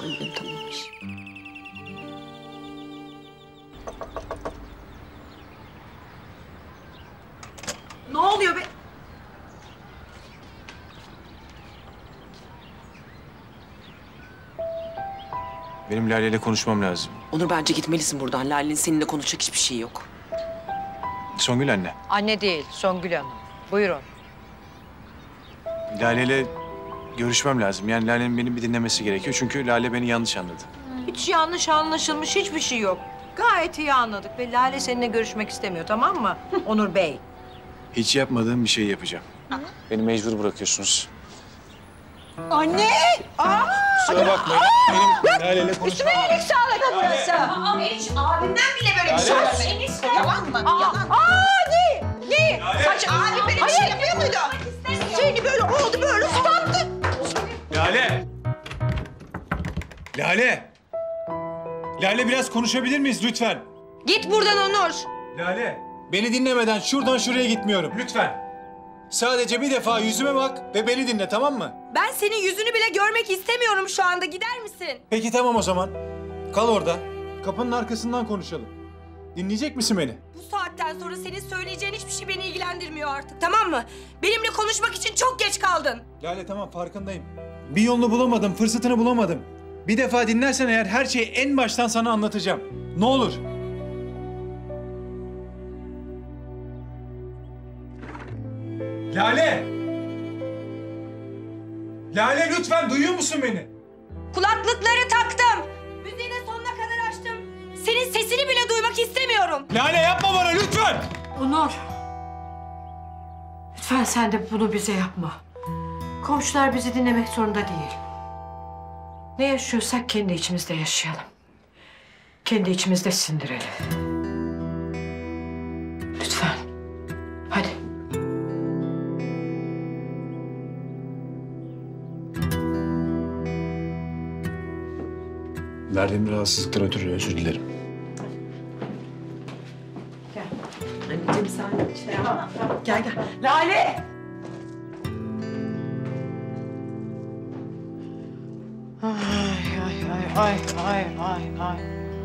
Annem tamammış. Ne oluyor be? Benim Lale ile konuşmam lazım. Onur bence gitmelisin buradan. Lale'nin seninle konuşacak hiçbir şey yok. Songül anne. Anne değil, Songül Hanım. Buyurun. Lale ile görüşmem lazım. Yani Lale'nin beni bir dinlemesi gerekiyor. Çünkü Lale beni yanlış anladı. Hiç yanlış anlaşılmış hiçbir şey yok. Gayet iyi anladık ve Lale seninle görüşmek istemiyor, tamam mı? Onur Bey. Hiç yapmadığım bir şey yapacağım. Beni mecbur bırakıyorsunuz. Anne! Kusura bakmayın. Benim Lale ile konuşmam lazım. İyilik sağlık burası. Hiç abimden bile böyle bir şey görmedim. Yalan mı? Yalan. Ne? Saç abim böyle bir şey yapıyor muydu? Seni böyle oldu, böyle ıslattı. Lale! Lale! Lale biraz konuşabilir miyiz lütfen? Git buradan Onur. Lale! Beni dinlemeden şuradan şuraya gitmiyorum. Lütfen. Sadece bir defa yüzüme bak ve beni dinle, tamam mı? Ben senin yüzünü bile görmek istemiyorum şu anda. Gider misin? Peki tamam o zaman. Kal orada. Kapının arkasından konuşalım. Dinleyecek misin beni? Bu saatten sonra senin söyleyeceğin hiçbir şey beni ilgilendirmiyor artık, tamam mı? Benimle konuşmak için çok geç kaldın. Lale tamam farkındayım. Bir yolunu bulamadım, fırsatını bulamadım. Bir defa dinlersen eğer her şeyi en baştan sana anlatacağım. Ne olur. Lale! Lale lütfen duyuyor musun beni? Kulaklıkları taktım. Müziği de sonuna kadar açtım. Senin sesini bile duymak istemiyorum. Lale yapma bana lütfen! Onur. Lütfen sen de bunu bize yapma. Komşular bizi dinlemek zorunda değil. Ne yaşıyorsak kendi içimizde yaşayalım. Kendi içimizde sindirelim. Lütfen. Hadi. Verdiğim rahatsızlıktan ötürü özür dilerim. Anneciğim sen Gel. Lale! Ay.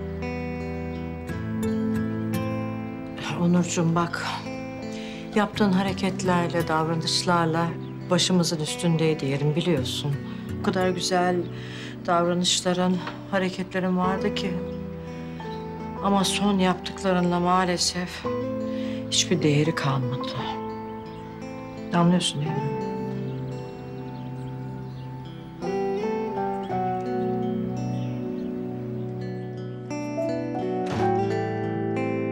Onurcuğum bak. Yaptığın hareketlerle, davranışlarla başımızın üstündeydi yerin biliyorsun. O kadar güzel davranışların, hareketlerin vardı ki. Ama son yaptıklarınla maalesef hiçbir değeri kalmadı. Anlıyorsun değil mi?